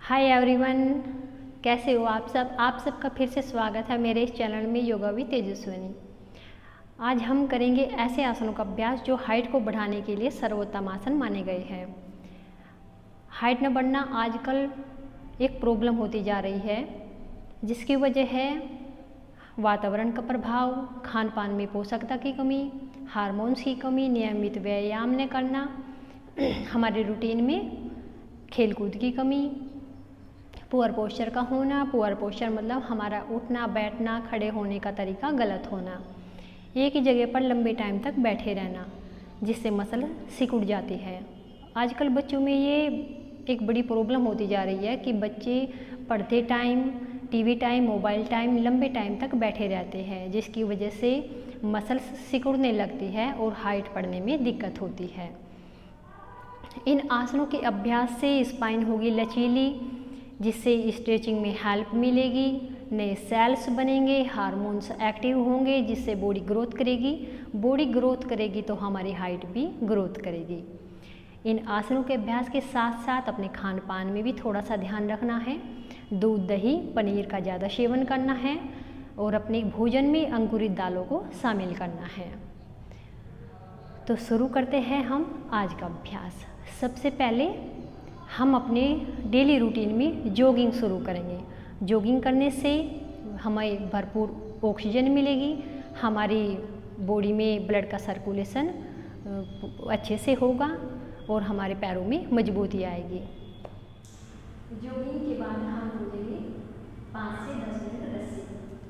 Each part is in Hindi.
हाय एवरीवन, कैसे हो आप सब। आप सबका फिर से स्वागत है मेरे इस चैनल में योगा विद तेजस्विनी। आज हम करेंगे ऐसे आसनों का अभ्यास जो हाइट को बढ़ाने के लिए सर्वोत्तम आसन माने गए हैं। हाइट न बढ़ना आजकल एक प्रॉब्लम होती जा रही है, जिसकी वजह है वातावरण का प्रभाव, खान पान में पोषकता की कमी, हार्मोन्स की कमी, नियमित व्यायाम न करना, हमारे रूटीन में खेलकूद की कमी, पुअर पोस्चर का होना। पुअर पोस्चर मतलब हमारा उठना बैठना खड़े होने का तरीका गलत होना, एक ही जगह पर लंबे टाइम तक बैठे रहना, जिससे मसल सिकुड़ जाती है। आजकल बच्चों में ये एक बड़ी प्रॉब्लम होती जा रही है कि बच्चे पढ़ते time, TV time, mobile time लंबे टाइम तक बैठे रहते हैं, जिसकी वजह से मसल सिकुड़ने लगती है और हाइट बढ़ने में दिक्कत होती है। इन आसनों के अभ्यास से स्पाइन होगी लचीली, जिससे स्ट्रेचिंग में हेल्प मिलेगी, नए सेल्स बनेंगे, हार्मोन्स एक्टिव होंगे, जिससे बॉडी ग्रोथ करेगी। बॉडी ग्रोथ करेगी तो हमारी हाइट भी ग्रोथ करेगी। इन आसनों के अभ्यास के साथ साथ अपने खान पान में भी थोड़ा सा ध्यान रखना है। दूध, दही, पनीर का ज़्यादा सेवन करना है और अपने भोजन में अंकुरित दालों को शामिल करना है। तो शुरू करते हैं हम आज का अभ्यास। सबसे पहले हम अपने डेली रूटीन में जॉगिंग शुरू करेंगे। जॉगिंग करने से हमें भरपूर ऑक्सीजन मिलेगी, हमारी बॉडी में ब्लड का सर्कुलेशन अच्छे से होगा और हमारे पैरों में मजबूती आएगी। जॉगिंग के बाद हम कूदेंगे 5 से 10 मिनट रस्सी।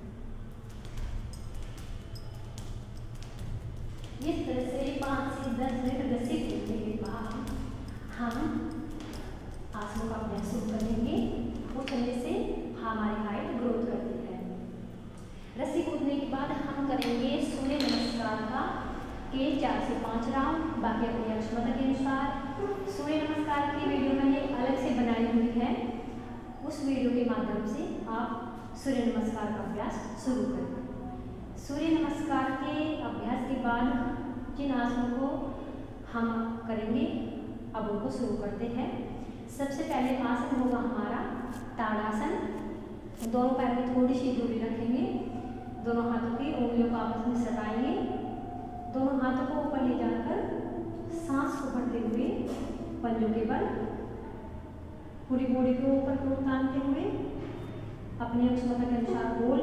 इस तरह से 5 से 10 मिनट रस्सी कूदने के बाद हम आसनों का अभ्यास शुरू करेंगे। उठने से हमारी हाइट ग्रोथ करती है। रस्सी कूदने के बाद हम करेंगे सूर्य नमस्कार का के 4 से 5 राउंड, बाकी अपनी क्षमता के अनुसार। सूर्य नमस्कार की वीडियो मैंने अलग से बनाई हुई है, उस वीडियो के माध्यम से आप सूर्य नमस्कार का अभ्यास शुरू करें। सूर्य नमस्कार के अभ्यास के बाद जिन आसनों को हम करेंगे अब उनको शुरू करते हैं। सबसे पहले आसन होगा हमारा ताड़ासन। दोनों पैर में थोड़ी सी दूरी रखेंगे, दोनों हाथों की उंगलियों को आपस में सटाएंगे, दोनों हाथों को ऊपर ले जाकर सांस को भरते हुए पंजों के बल पूरी बॉडी को ऊपर की ओर तानते हुए अपनी क्षमता के अनुसार गोल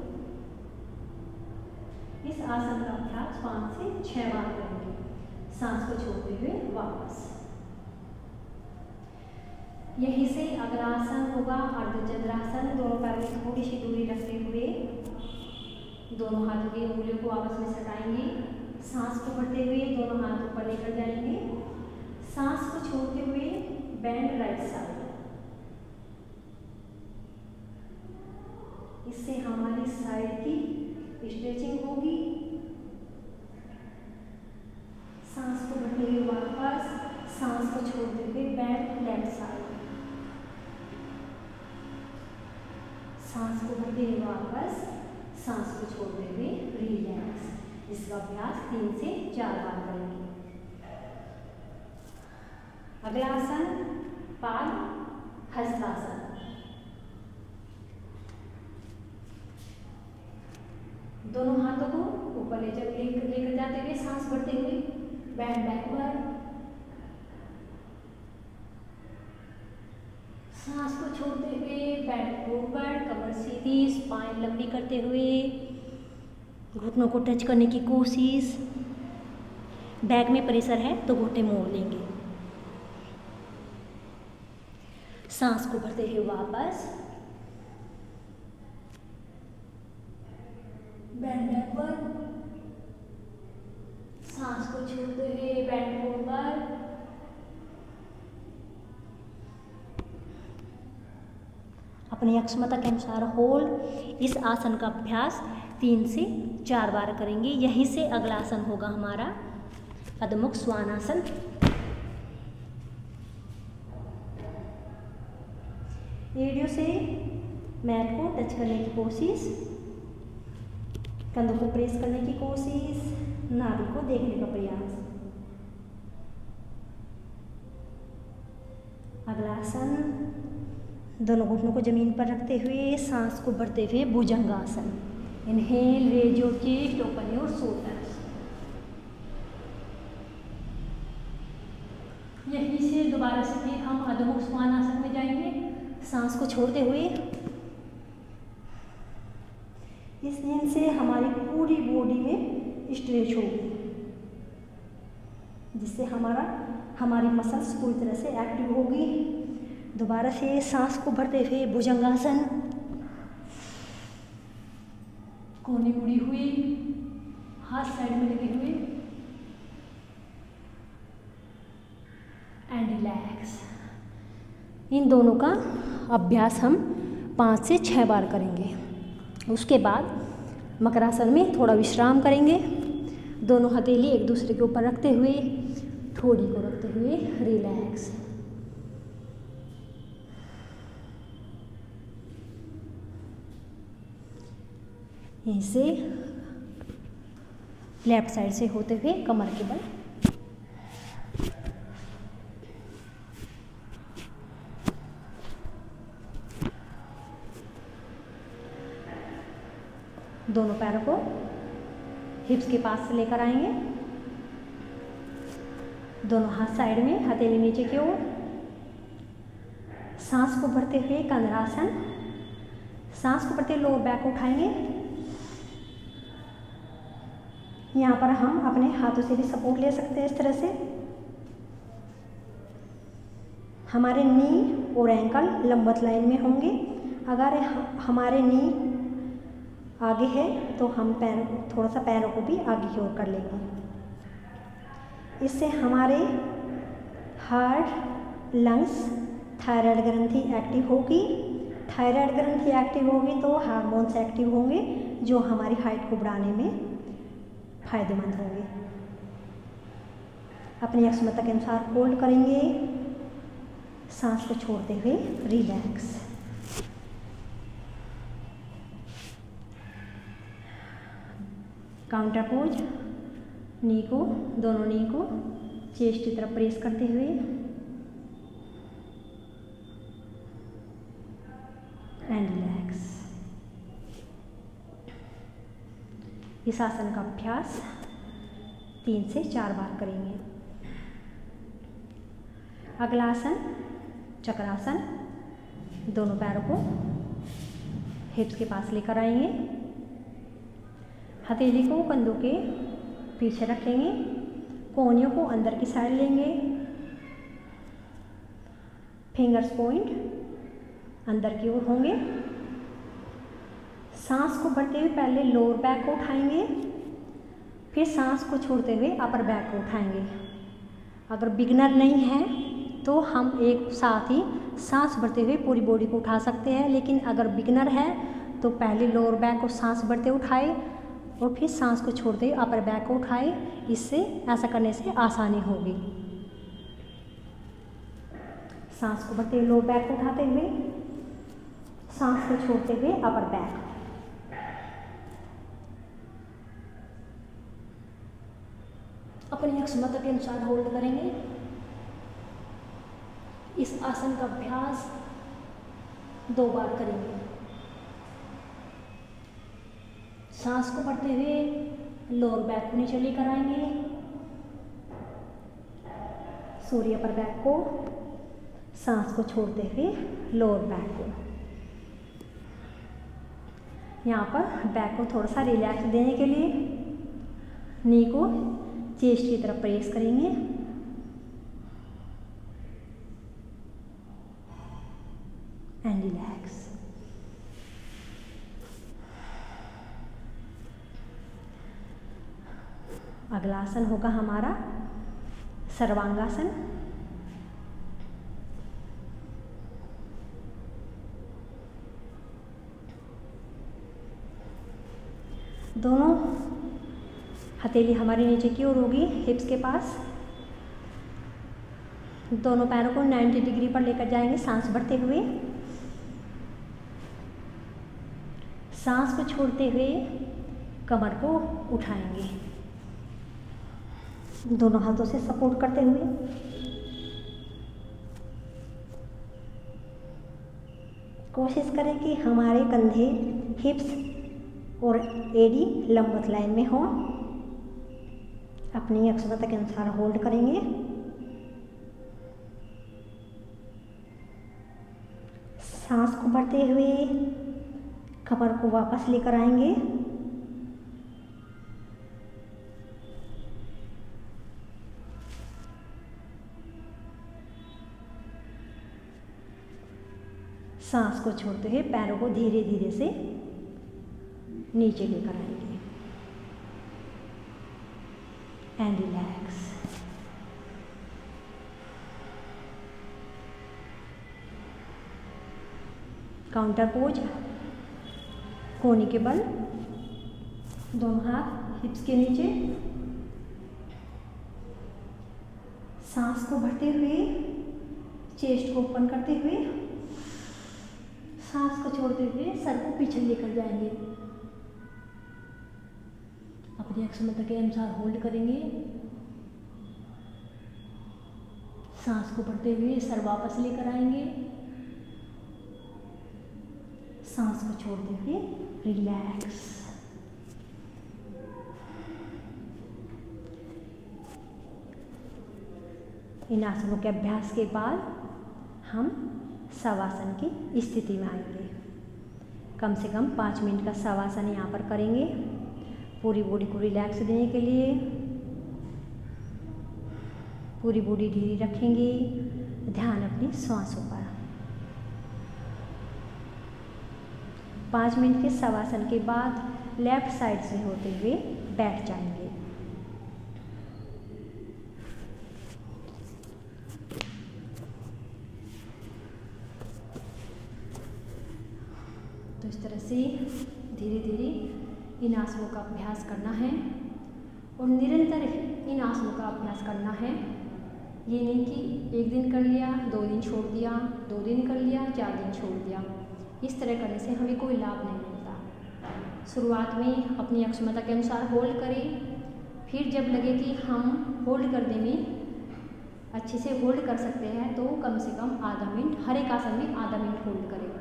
इस आसन का अभ्यास 5 से 6 बार करेंगे, सांस को छोड़ते हुए वापस। यहीं से अगला आसन होगा अर्धचंद्रासन। दोनों पैर में थोड़ी सी दूरी रखते हुए दोनों हाथों की उंगलियों को आपस में सटाएंगे, सांस को भरते हुए दोनों हाथ ऊपर लेकर जाएंगे, सांस को छोड़ते हुए बैंड राइट साइड। इससे हमारी साइड की स्ट्रेचिंग होगी। सांस को भरते हुए वापस, सांस को छोड़ते हुए बैंड लेफ्ट साइड, सांस को भरते हुए वापस, सांस को छोड़ते हुए रिलैक्स। इसका अभ्यास 3 से 4 बार करेंगे। अगला आसन पाद हस्तासन। दोनों हाथों को ऊपर लेकर जाते हुए सांस भरते हुए बैंड बैकवर्ड, सांस को छोड़ते हुए बैक फॉरवर्ड, कमर सीधी, स्पाइन लंबी करते हुए घुटनों को टच करने की कोशिश। बैक में प्रेशर है तो घुटने मोड़ लेंगे। सांस को भरते हुए वापस, बैंड बैकवर्ड, सांस को छोड़ते हुए बैंड फॉरवर्ड, अपनी क्षमता के अनुसार होल्ड। इस आसन का अभ्यास 3 से 4 बार करेंगे। यहीं से अगला आसन होगा हमारा अधमुख स्वानासन। एड़ियों से मैट को टच करने की कोशिश, कंधों को प्रेस करने की कोशिश, नाभि को देखने का प्रयास। अगला आसन दोनों घुटनों को जमीन पर रखते हुए सांस को भरते हुए bhujangasana. Inhale, raise your chest, open your shoulders. यहीं से दोबारा से फिर हम अधोमुख श्वानासन में जाएंगे, सांस को छोड़ते हुए। इस नींद से हमारी पूरी बॉडी में स्ट्रेच होगी, जिससे हमारी मसल्स पूरी तरह से एक्टिव होगी। दोबारा से सांस को भरते हुए भुजंगासन, कोहनी मुड़ी हुई, हाथ साइड में लगे हुए, एंड रिलैक्स। इन दोनों का अभ्यास हम 5 से 6 बार करेंगे। उसके बाद मकरासन में थोड़ा विश्राम करेंगे। दोनों हथेली एक दूसरे के ऊपर रखते हुए, ठोड़ी को रखते हुए रिलैक्स। यहीं से लेफ्ट साइड से होते हुए कमर के बल। दोनों पैरों को हिप्स के पास से लेकर आएंगे। दोनों हाथ साइड में, हथेली नीचे की ओर। सांस को भरते हुए कंधरासन। सांस को भरते लोअर बैक को उठाएंगे। यहाँ पर हम अपने हाथों से भी सपोर्ट ले सकते हैं। इस तरह से हमारे नी और एंकल लंबवत लाइन में होंगे। अगर हमारे नी आगे है तो हम थोड़ा सा पैरों को भी आगे की ओर कर लेंगे। इससे हमारे हार्ट, लंग्स, थायराइड ग्रंथि एक्टिव होगी। थायराइड ग्रंथि एक्टिव होगी तो हार्मोन्स एक्टिव होंगे, जो हमारी हाइट को बढ़ाने में फायदेमंद होंगे। अपनी अक्षमता के अनुसार होल्ड करेंगे, सांस को छोड़ते हुए रिलैक्स। काउंटर पोज, दोनों नी को चेस्ट की तरफ प्रेस करते हुए एंड रिलैक्स। इस आसन का अभ्यास 3 से 4 बार करेंगे। अगला आसन चक्रासन। दोनों पैरों को हिप्स के पास लेकर आएंगे। हथेली को कंधों के पीछे रखेंगे। कोहनियों को अंदर की साइड लेंगे। फिंगर्स पॉइंट अंदर की ओर होंगे। सांस को भरते हुए पहले लोअर बैक को उठाएंगे, फिर सांस को छोड़ते हुए अपर बैक को उठाएंगे। अगर बिगनर नहीं है तो हम एक साथ ही सांस भरते हुए पूरी बॉडी को उठा सकते हैं, लेकिन अगर बिगनर है तो पहले लोअर बैक को सांस भरते उठाए और फिर सांस को छोड़ते हुए अपर बैक को उठाए। इससे ऐसा करने से आसानी होगी। सांस को भरते हुए लोअर बैक को उठाते हुए, सांस को छोड़ते हुए अपर बैक। अपनी क्षमता के अनुसार होल्ड करेंगे। इस आसन का अभ्यास 2 बार करेंगे। सांस को भरते हुए लोअर बैक को नीचे लेकर आएंगे। सूर्य अपर बैक को, सांस को छोड़ते हुए लोअर बैक को। यहाँ पर बैक को थोड़ा सा रिलैक्स देने के लिए नी को चेस्ट की तरफ प्रेस करेंगे एंड रिलैक्स। अगला आसन होगा हमारा सर्वांगासन। दोनों हथेली हमारे नीचे की ओर होगी, हिप्स के पास। दोनों पैरों को 90 डिग्री पर लेकर जाएंगे सांस भरते हुए। सांस को छोड़ते हुए कमर को उठाएंगे, दोनों हाथों से सपोर्ट करते हुए। कोशिश करें कि हमारे कंधे, हिप्स और एडी लंबवत लाइन में हो। अपनी अक्षमता के अनुसार होल्ड करेंगे। सांस को भरते हुए कमर को वापस लेकर आएंगे। सांस को छोड़ते हुए पैरों को धीरे धीरे से नीचे लेकर आएंगे एंड रिलैक्स। काउंटर पोज, कोहनी के बल, दोनों हाथ हिप्स के नीचे। सांस को भरते हुए चेस्ट को ओपन करते हुए सांस को छोड़ते हुए सर को पीछे लेकर जाएंगे। अपनी अक्षमता के अनुसार होल्ड करेंगे। सांस को भरते हुए सर वापस लेकर आएंगे। सांस को छोड़ते हुए रिलैक्स। इन आसनों के अभ्यास के बाद हम शवासन की स्थिति में आएंगे। कम से कम 5 मिनट का शवासन यहाँ पर करेंगे, पूरी बॉडी को रिलैक्स देने के लिए। पूरी बॉडी ढीली रखेंगे, ध्यान अपनी सांसों पर। 5 मिनट के शवासन के बाद लेफ्ट साइड से होते हुए बैठ जाएंगे। तो इस तरह से धीरे धीरे इन आसनों का अभ्यास करना है और निरंतर इन आसनों का अभ्यास करना है। ये नहीं कि एक दिन कर लिया, 2 दिन छोड़ दिया, 2 दिन कर लिया, 4 दिन छोड़ दिया। इस तरह करने से हमें कोई लाभ नहीं मिलता। शुरुआत में अपनी अक्षमता के अनुसार होल्ड करें, फिर जब लगे कि हम होल्ड करने में अच्छे से होल्ड कर सकते हैं तो कम से कम आधा मिनट, हर एक आसन में आधा मिनट होल्ड करें।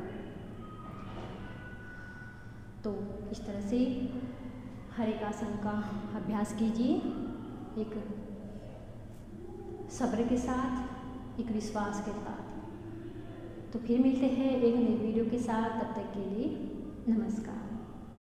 तो इस तरह से हर एक आसन का अभ्यास कीजिए, एक सब्र के साथ, एक विश्वास के साथ। तो फिर मिलते हैं एक नई वीडियो के साथ, तब तक के लिए नमस्कार।